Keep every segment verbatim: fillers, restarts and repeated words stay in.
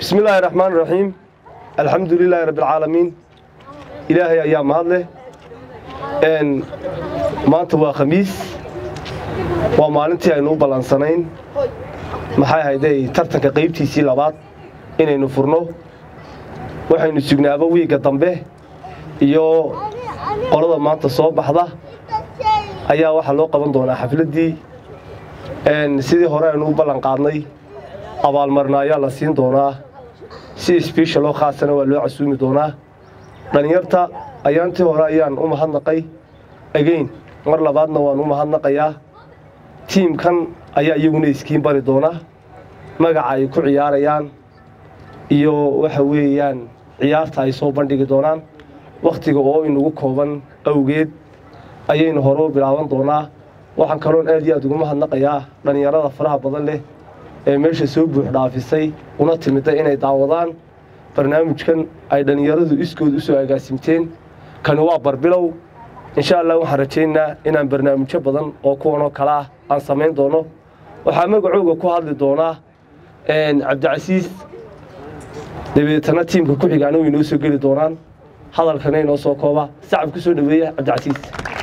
بسم الله الرحمن الرحيم الحمد لله رب العالمين إلهي أيام هذا إن ما تبغى خميس وما أنت أنو بلانسنين محاي هيدي ترتك قيبتي سيلابات إني نفرنو وحين نسجنا أبوي قدام به يو أرض ما تصوب بحضة أيها واحد لو قبل دونا حفلة دي إن سيدي هراء أنو بلانقاني أبال مرنا يلا سين دونا سي سبيشال لو خاصنا ولو عسومي دونا دنيرتا أيانتي هراء أيان أم هنقي again mar labaadna waan u mahadnaqayaa teamkan ayaa iyaguna iskiin bari doona magaca ay ku ciyaarayaan iyo waxa weeyaan ciyaarta ay soo bandhigi doonaan waqtiga oo inagu kooban awgeed ayaynu hore u bilaaban doonaa waxaan kaloo aad iyo aad ugu mahadnaqayaa dhalinyarada faraha badan leh ee meesha soo buux dhaafisay una timida inay daawadaan barnaamijkan ay dhalinyaradu iskood u soo agaasimteen kan waa barbilow إن شاء الله وحرجينا إن برنامج بدن أو كونه كلا عن سمين دونه وحامق عوجو كهاد لدونه إن عبد العزيز دبي تناتيم كل حاجة عنو ينوسو قل دوران هذا الخنين وصو كوبا سعب كسر نبيه عبد العزيز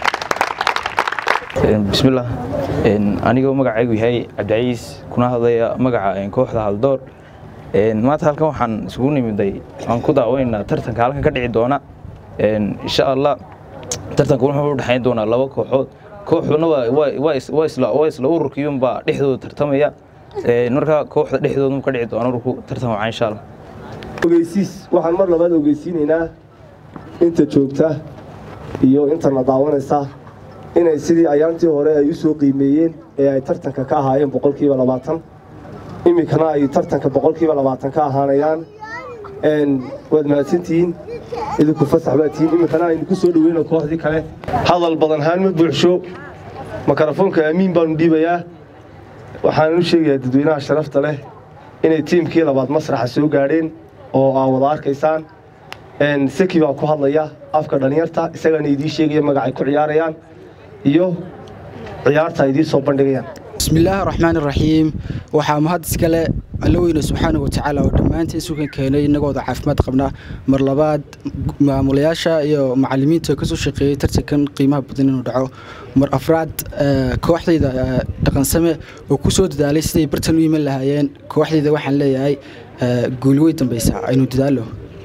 بسم الله إن أنا جو مقع عجوي هاي عبد العزيز كنا هذا مقع إن كوح هذا الدور إن ما تهلكوا حن سكوني من ذي عن كذا وين ترتن كهالك كدعي دونا إن شاء الله tartanku wuxuu u dhaxayn doonaa laba kooxood kooxuna waa waa waa isla waa isla ururkiyum ba dhexdooda tartamaya ee marka kooxda dhexdooda ka dhici doona ururku tartan waa insha Allah ogeysiis waxaan mar labaad ogeysiinaynaa inta joogta iyo inta la daawanaysa inay sidii ayaantii hore ay u soo qiimeeyeen ee ay tartanka ka ahaayeen boqolkiiba labaatan imikana ay tartanka boqolkiiba labaatan ka ahaanayaan een wad mahadsantiin idinku fasax baatiin imikana aynu ku soo dhaweeyno kooxdii kale hadal badan haan ma buuxsho makarafoonka amiin baan dhiibayaa waxaan u sheegayaa dadweynaha sharafta leh inay tiimkii labaad masraxa soo gaadheen oo aa wada arkaysaan een saki baa ku hadlaya afka dhalinyarta isagana idii sheegaya magacay ku ciyaarayaan iyo ciyaarta idii soo bandhigayaan بسم الله الرحمن الرحيم waxaa mahad iskale Allooyna subhanahu wa ta'ala oo dhamaantii suugan keenay inagooda caafimaad qabna mar labaad maamulayaasha iyo macallimiinta ka soo shaqeeyay tartankan qiimaha badan inuu dhaco mar afraad kooxdayda dhaqan same oo ku soo dadaalay sidii bartan u iman lahaayeen kooxdayda waxaan leeyahay guul weyn dambaysa aynu dadaalo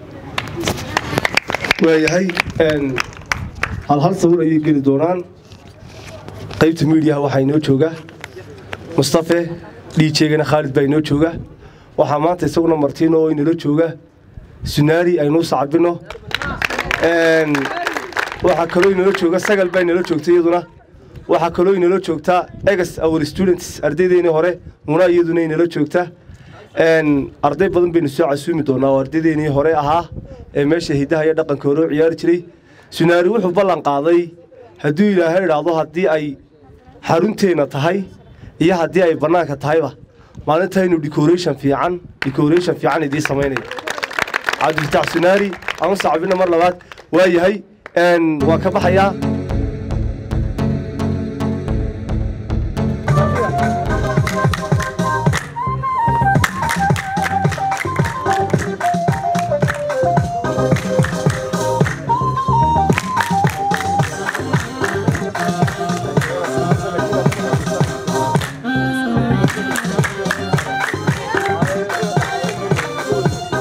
waayahay een hal hal sawir ay geli doonaan qaybta media waxa inoo jooga Mustafa dhiijeegana Khalid baa inoo jooga waxa maanta isaguna Martino oo inoo jooga Sunari aynu sacbino een waxa kale inoo jooga Sagal baa inoo joogtay iyaduna waxa kale inoo joogta ex our students ardaydeena hore muna iyaduna inoo joogta een arday badan baynu soo casuumi doonaa oo ardaydeena hore ahaa ee meesha hidaha iyo dhaqanka hore ciyaar jiray Sunari wuxuu ballan qaaday hadii Ilaahay raado hadii ay xarunteena tahay iyo hadii ay banaanka tahayba maalinta inuu decoration fiican decoration fiican idii sameeyay Cabdi Fataax Sunari aan saacibina mar labaad waa yahay een waa ka baxaya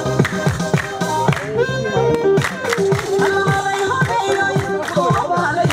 Hello.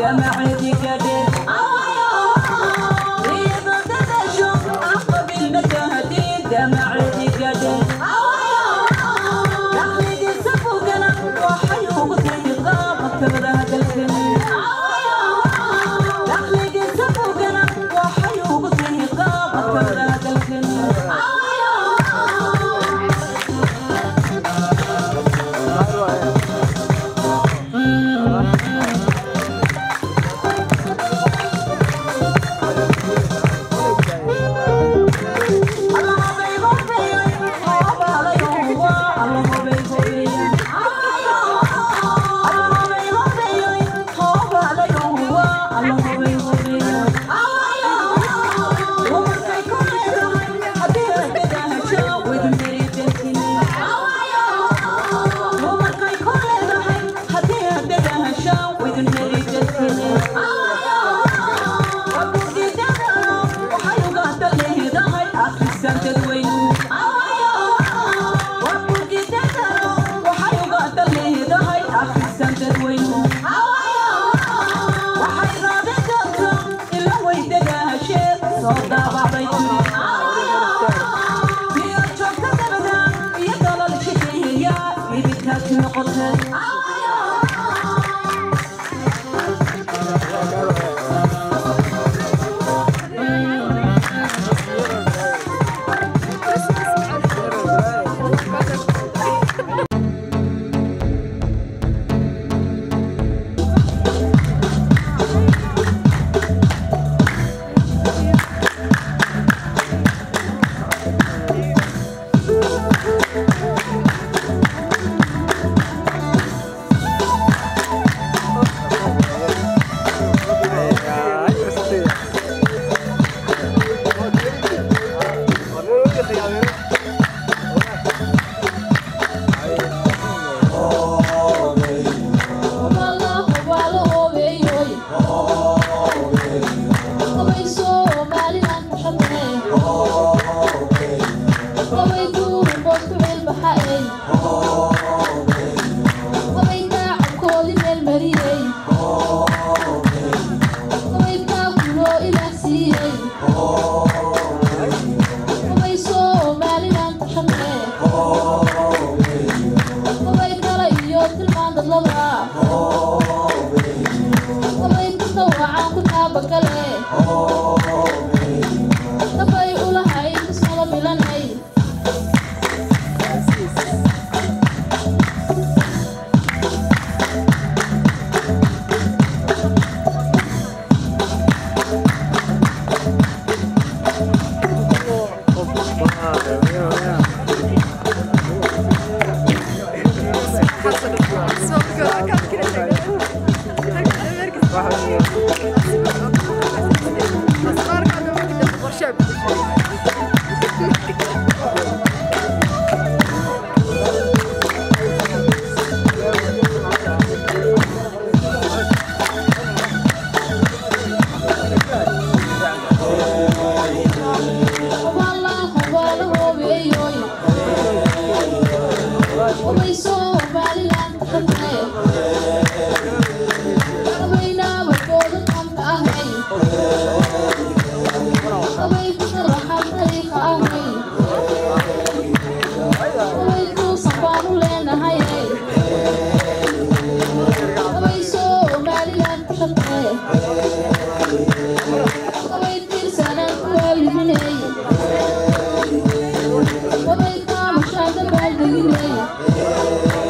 Hey,